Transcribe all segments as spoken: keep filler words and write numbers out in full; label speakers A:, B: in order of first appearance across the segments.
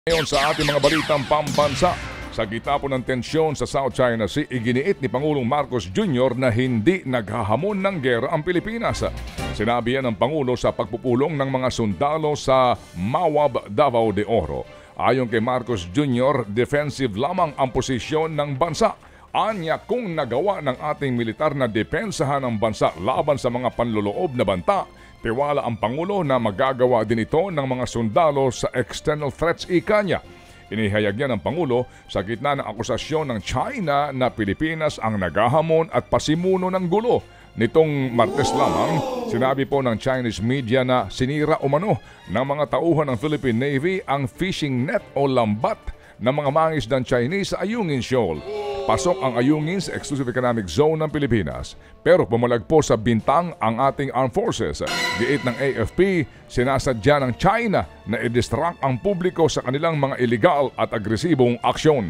A: Ngayon sa ating mga balitang pambansa, sa gitna po ng tensyon sa South China Sea, iginiit ni Pangulong Marcos Junior na hindi naghahamon ng gera ang Pilipinas. Sinabi yan ng Pangulo sa pagpupulong ng mga sundalo sa Mawab, Davao de Oro. Ayon kay Marcos Junior, defensive lamang ang posisyon ng bansa. Anya kung nagawa ng ating militar na depensahan ng bansa laban sa mga panloloob na banta, tiwala ang Pangulo na magagawa din ito ng mga sundalo sa external threats ika niya. Inihayag niya ng Pangulo sa gitna ng akusasyon ng China na Pilipinas ang naghahamon at pasimuno ng gulo. Nitong Martes lamang, sinabi po ng Chinese media na sinira umano ng mga tauhan ng Philippine Navy ang fishing net o lambat ng mga mangisdang Chinese sa Ayungin Shoal. Pasok ang Ayungin sa Exclusive Economic Zone ng Pilipinas. Pero pumalagpo sa bintang ang ating armed forces. Giit ng A F P, sinasadya ng China na i-distract ang publiko sa kanilang mga illegal at agresibong aksyon.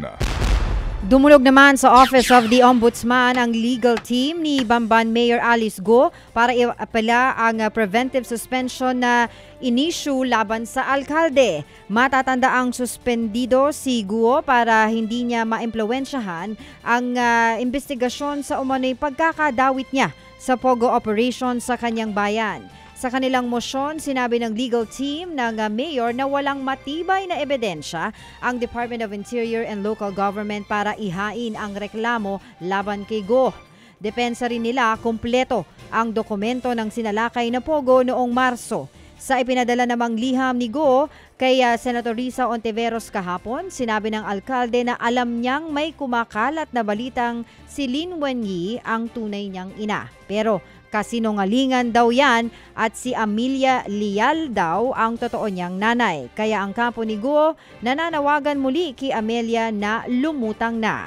B: Dumulog naman sa Office of the Ombudsman ang legal team ni Bamban Mayor Alice Go para iapela ang preventive suspension na inisyu laban sa alkalde. Matatanda ang suspendido si Guo para hindi niya maimpluwensyahan ang uh, investigasyon sa umano'y pagkakadawit niya sa Pogo operation sa kanyang bayan. Sa kanilang mosyon, sinabi ng legal team ng uh, mayor na walang matibay na ebidensya ang Department of Interior and Local Government para ihain ang reklamo laban kay Go. Depensa rin nila kumpleto ang dokumento ng sinalakay na Pogo noong Marso. Sa ipinadala namang liham ni Go kay uh, Senator Risa Ontiveros kahapon, sinabi ng alkalde na alam niyang may kumakalat na balitang si Lin Wenyi ang tunay niyang ina. Pero kasinungalingan daw yan at si Amelia Lial daw ang totoo niyang nanay. Kaya ang kampo ni Guo nananawagan muli kay Amelia na lumutang na.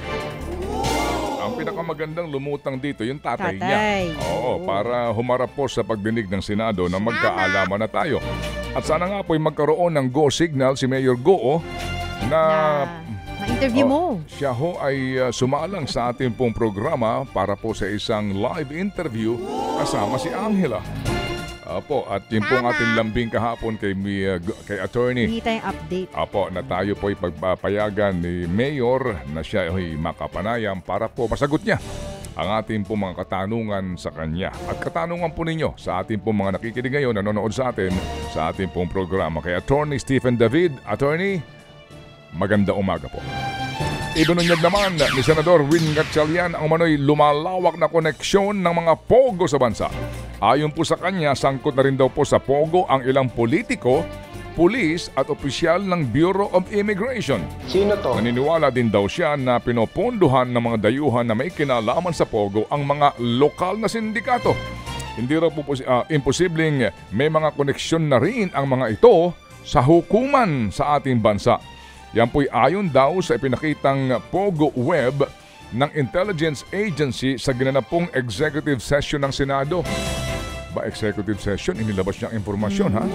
A: Ang pinakamagandang lumutang dito yung tatay,
B: tatay.
A: niya. Oo, Oo, para humarap po sa pagdinig ng Senado na magkaalaman na tayo. At sana nga po'y magkaroon ng go signal si Mayor Go na...
B: na... Ma-interview mo.
A: Oh, siya ho ay uh, sumalang sa ating pong programa para po sa isang live interview kasama si Angela. Apo, at yun pong ating lambing kahapon kay, uh, kay attorney.
B: Hindi tayong update.
A: Apo, na tayo po ay pagpapayagan ni Mayor na siya ay makapanayam para po masagot niya ang ating pong mga katanungan sa kanya. At katanungan po ninyo sa ating pong mga nakikinig ngayon, nanonood sa atin sa ating pong programa. Kay Attorney Stephen David. Attorney, maganda umaga po. Ibinunyag naman ni Senador Win Gatchalian ang umano'y lumalawak na koneksyon ng mga pogo sa bansa. Ayon po sa kanya, sangkot na rin daw po sa pogo ang ilang politiko, pulis at opisyal ng Bureau of Immigration.
C: Sino to?
A: Naniniwala din daw siya na pinopondohan ng mga dayuhan na may kinalaman sa pogo ang mga lokal na sindikato. Hindi raw po uh, imposibleng may mga koneksyon na rin ang mga ito sa hukuman sa ating bansa. Yan po'y ayon daw sa ipinakitang Pogo Web ng Intelligence Agency sa ginanapong executive session ng Senado. Ba executive session? Inilabas niyang informasyon, ha?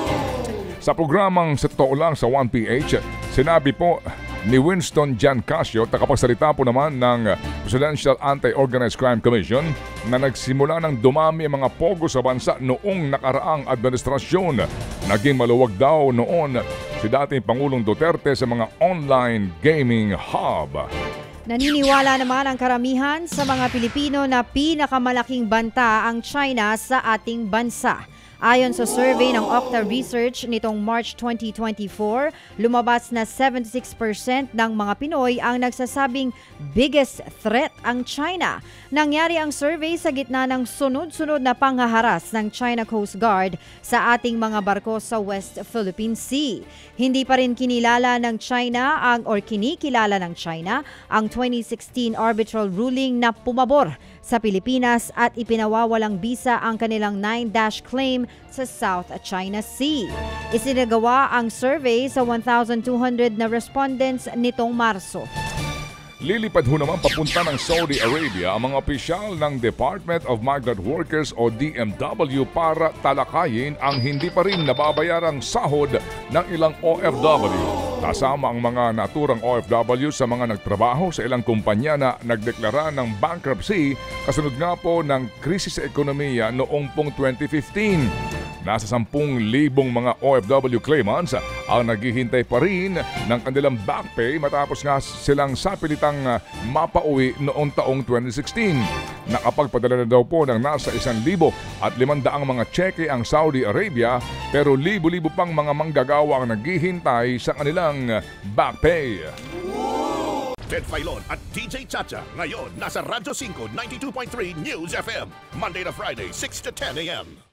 A: Sa programang Sa Totoo Lang sa one P H, sinabi po ni Winston Jan Casio, takapagsalita po naman ng Presidential Anti-Organized Crime Commission, na nagsimula ng dumami ang mga pogo sa bansa noong nakaraang administrasyon. Naging maluwag daw noon si dating Pangulong Duterte sa mga online gaming hub.
B: Naniniwala naman ang karamihan sa mga Pilipino na pinakamalaking banta ang China sa ating bansa. Ayon sa survey ng Okta Research nitong March twenty twenty-four, lumabas na seventy-six percent ng mga Pinoy ang nagsasabing biggest threat ang China. Nangyari ang survey sa gitna ng sunod-sunod na panghaharas ng China Coast Guard sa ating mga barko sa West Philippine Sea. Hindi pa rin kinilala ng China ang or kinikilala ng China ang twenty sixteen arbitral ruling na pumabor sa Pilipinas at ipinawawalang bisa ang kanilang nine dash claim sa South China Sea. Isinagawa ang survey sa one thousand two hundred na respondents nitong Marso.
A: Lilipad ho naman papunta ng Saudi Arabia ang mga opisyal ng Department of Migrant Workers o D M W para talakayin ang hindi pa rin nababayarang sahod ng ilang O F W. Kasama ang mga naturang O F W sa mga nagtrabaho sa ilang kumpanya na nagdeklara ng bankruptcy kasunod nga po ng krisis sa ekonomiya noong pong twenty fifteen. nasa sampung libong mga O F W claimants ang naghihintay pa rin ng kanilang back pay matapos nga silang sapilitang mapauwi noong taong twenty sixteen. Nakapagpadala na daw po ng nasa isang libo at limandaang mga cheque ang Saudi Arabia pero libo-libo pang mga manggagawa ang naghihintay sa kanilang back pay.
C: Ted Filon at D J Chacha ngayon nasa Radyo five ninety-two point three News F M Monday to Friday six to ten a m